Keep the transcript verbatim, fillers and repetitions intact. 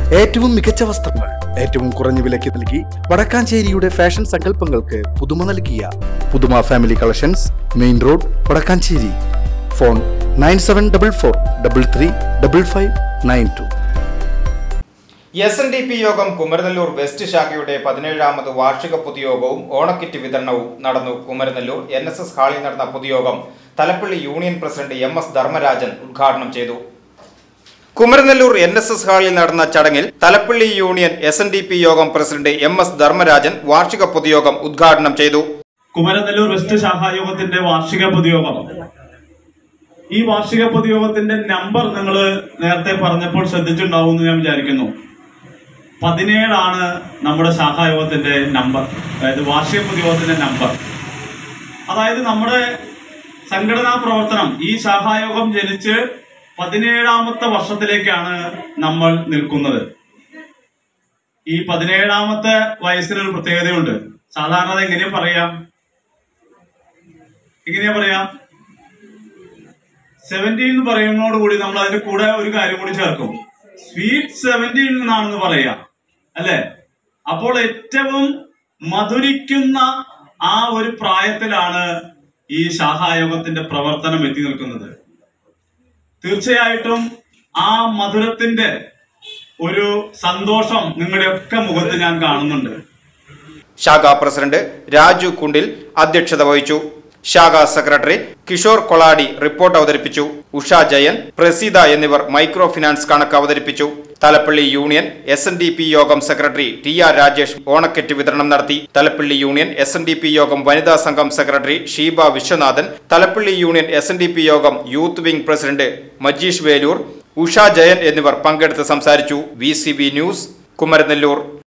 ഏറ്റവും മികച്ച വസ്ത്രങ്ങൾ ഏറ്റവും കുറഞ്ഞ വിലയ്ക്ക് നൽകി വടക്കാഞ്ചേരിയുടെ ഫാഷൻ സങ്കല്പങ്ങൾക്ക് പുതുമ നൽകിയ Puthuma family collections, main road, Vadakkanchery. Phone nine seven double four double three double five nine two. S N D P Yogam Kumaranellur west ശാഖയുടെ പതിനേഴാമത് വാർഷിക പൊതുയോഗവും ഓണക്കിറ്റ് വിതരണവും നടന്നു. കുമരനെല്ലൂർ എൻ എസ് എസ് ഹാളിൽ നടന്ന പൊതുയോഗം Thalappilly union president M S Dharmarajan ഉദ്ഘാടനം ചെയ്തു. കുമരനെല്ലൂർ എൻ എസ് എസ് ഹാളിൽ നടന്ന ചടങ്ങിൽ Thalappilly union S N D P Yogam president M S Dharmarajan വാർഷിക പൊതുയോഗം ഉദ്ഘാടനം ചെയ്തു. കുമരനെല്ലൂർ വെസ്റ്റ് ശാഖായോഗത്തിന്റെ വാർഷിക പൊതുയോഗം. ഈ വാർഷിക പൊതുയോഗത്തിന്റെ നമ്പർ നിങ്ങൾ നേരത്തെ പറഞ്ഞപ്പോൾ ശ്രദ്ധിച്ചിട്ടുണ്ടാവും എന്ന് ഞാൻ വിചാരിക്കുന്നു. പതിനേഴാണ് നമ്മുടെ ശാഖായോഗത്തിന്റെ നമ്പർ, അതായത് വാർഷിക പൊതുയോഗത്തിന്റെ നമ്പർ. അതായത് നമ്മുടെ സംഘടനാ പ്രവർത്തനം, ഈ ശാഖായോഗം ജനിച്ച് പതിനേഴാമത്തെ വർഷത്തിലേക്കാണ് നമ്മൾ നിൽക്കുന്നത്. ഈ പതിനേഴാമത്തെ വയസ്സിനൊരു പ്രത്യേകതയുണ്ട്. സാധാരണ എങ്ങനെയാ പറയാം എങ്ങനെയാ പറയാം സെവൻറ്റീൻ എന്ന് പറയുന്നതോടുകൂടി നമ്മൾ അതിന്റെ കൂടെ ഒരു കാര്യം കൂടി ചേർക്കും, സ്വീറ്റ് സെവൻറ്റീൻ എന്നാണെന്ന് പറയാം, അല്ലെ? അപ്പോൾ ഏറ്റവും മധുരിക്കുന്ന ആ ഒരു പ്രായത്തിലാണ് ഈ ശാഖായോഗത്തിന്റെ പ്രവർത്തനം എത്തി നിൽക്കുന്നത്. തീർച്ചയായിട്ടും ആ മധുരത്തിന്റെ ഒരു സന്തോഷം നിങ്ങളുടെയൊക്കെ മുഖത്ത് ഞാൻ കാണുന്നുണ്ട്. ശാഖാ പ്രസിഡന്റ് രാജു കുണ്ടിൽ അധ്യക്ഷത വഹിച്ചു. ശാഖാ സെക്രട്ടറി കിഷോർ കൊളാടി റിപ്പോർട്ട് അവതരിപ്പിച്ചു. ഉഷ ജയൻ, പ്രസീത എന്നിവർ മൈക്രോ ഫിനാൻസ് കണക്ക് അവതരിപ്പിച്ചു. Thalappilly union S N D P Yogam secretary T R Rajesh ഓണക്കിറ്റ് വിതരണം നടത്തി. Thalappilly union S N D P Yogam വനിതാ സംഘം secretary Sheeba Viswanathan, Thalappilly union S N D P Yogam youth wing president Majeesh Velur, Usha Jayan എന്നിവർ പങ്കെടുത്ത് സംസാരിച്ചു. V C B news, Kumaranellur.